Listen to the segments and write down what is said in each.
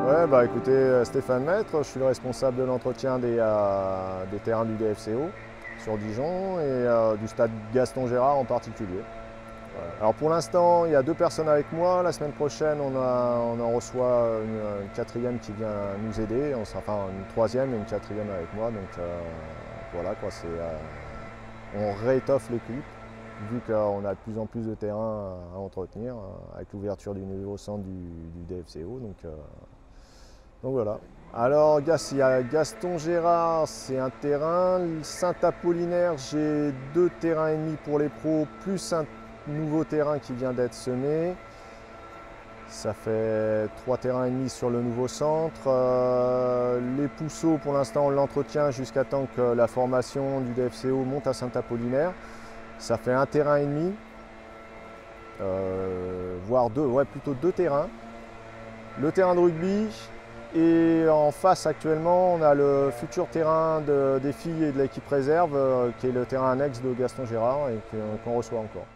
Ouais, bah écoutez, Stéphane Maître, je suis le responsable de l'entretien des terrains du DFCO sur Dijon et du stade Gaston Gérard en particulier. Voilà. Alors pour l'instant, il y a 2 personnes avec moi. La semaine prochaine, on en reçoit une quatrième qui vient nous aider, enfin une troisième et une quatrième avec moi. Donc voilà quoi, on réétoffe l'équipe vu qu'on a de plus en plus de terrains à entretenir avec l'ouverture du nouveau centre du DFCO. Donc voilà. Alors il y a Gaston Gérard, c'est un terrain. Saint-Apollinaire, j'ai 2 terrains et demi pour les pros, plus un nouveau terrain qui vient d'être semé. Ça fait 3 terrains et demi sur le nouveau centre. Les Pousseaux, pour l'instant, on l'entretient jusqu'à temps que la formation du DFCO monte à Saint-Apollinaire. Ça fait 1 terrain et demi, voire 2, ouais, plutôt 2 terrains. Le terrain de rugby. Et en face actuellement, on a le futur terrain des filles et de l'équipe réserve, qui est le terrain annexe de Gaston Gérard et qu'on reçoit encore.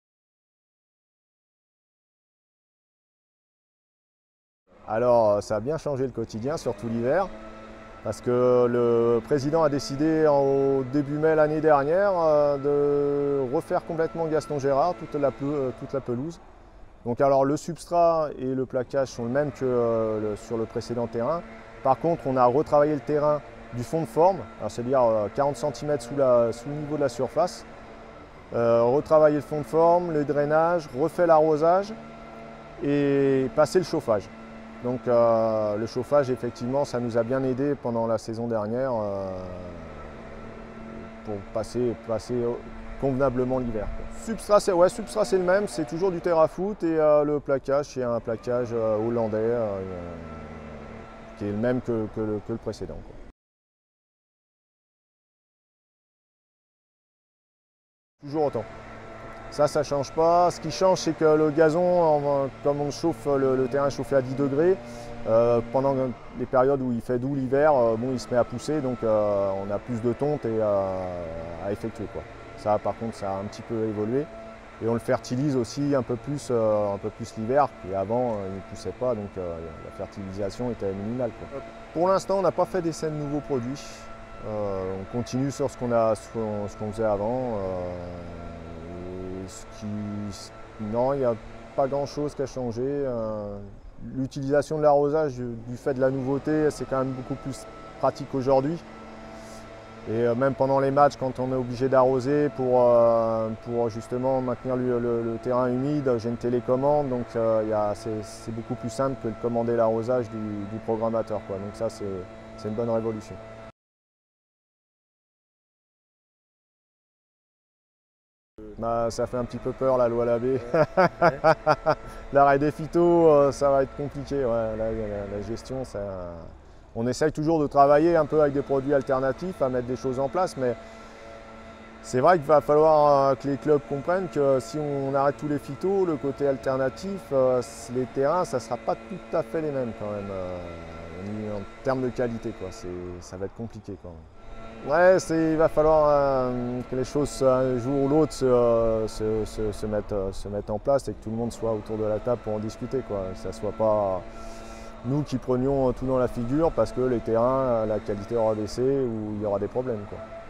Alors ça a bien changé le quotidien, surtout l'hiver, parce que le président a décidé au début mai l'année dernière de refaire complètement Gaston Gérard, toute la pelouse. Donc alors le substrat et le plaquage sont le même que sur le précédent terrain. Par contre, on a retravaillé le terrain du fond de forme, c'est-à-dire 40 cm sous le niveau de la surface. Retravailler le fond de forme, le drainage, refait l'arrosage et passer le chauffage. Donc le chauffage, effectivement, ça nous a bien aidé pendant la saison dernière pour passer convenablement l'hiver. Substrat, c'est le même, c'est toujours du terrafoot et le plaquage, c'est un plaquage hollandais qui est le même que le précédent, quoi. Toujours autant. Ça ne change pas. Ce qui change, c'est que le gazon, comme on chauffe, le terrain est chauffé à 10 degrés, pendant les périodes où il fait doux l'hiver, il se met à pousser, donc on a plus de tonte à effectuer, quoi. Ça, par contre, ça a un petit peu évolué. Et on le fertilise aussi un peu plus l'hiver, et avant, il ne poussait pas, donc la fertilisation était minimale, quoi. Pour l'instant, on n'a pas fait d'essai de nouveaux produits. On continue sur ce qu'on faisait avant. Non, il n'y a pas grand-chose qui a changé. L'utilisation de l'arrosage, du fait de la nouveauté, c'est quand même beaucoup plus pratique aujourd'hui. Et même pendant les matchs, quand on est obligé d'arroser pour justement maintenir le terrain humide, j'ai une télécommande, donc c'est beaucoup plus simple que de commander l'arrosage du programmateur, quoi. Donc ça, c'est une bonne révolution. Bah, ça fait un petit peu peur la loi Labbé. L'arrêt des phytos, ça va être compliqué. Ouais. La gestion, on essaye toujours de travailler un peu avec des produits alternatifs, à mettre des choses en place, mais c'est vrai qu'il va falloir que les clubs comprennent que si on arrête tous les phytos, le côté alternatif, les terrains, ça ne sera pas tout à fait les mêmes quand même, en termes de qualité, quoi. Ça va être compliqué quand même. Ouais, il va falloir que les choses un jour ou l'autre se mettent en place et que tout le monde soit autour de la table pour en discuter, quoi. Que ça ne soit pas nous qui prenions tout dans la figure parce que les terrains, la qualité aura baissé ou il y aura des problèmes, quoi.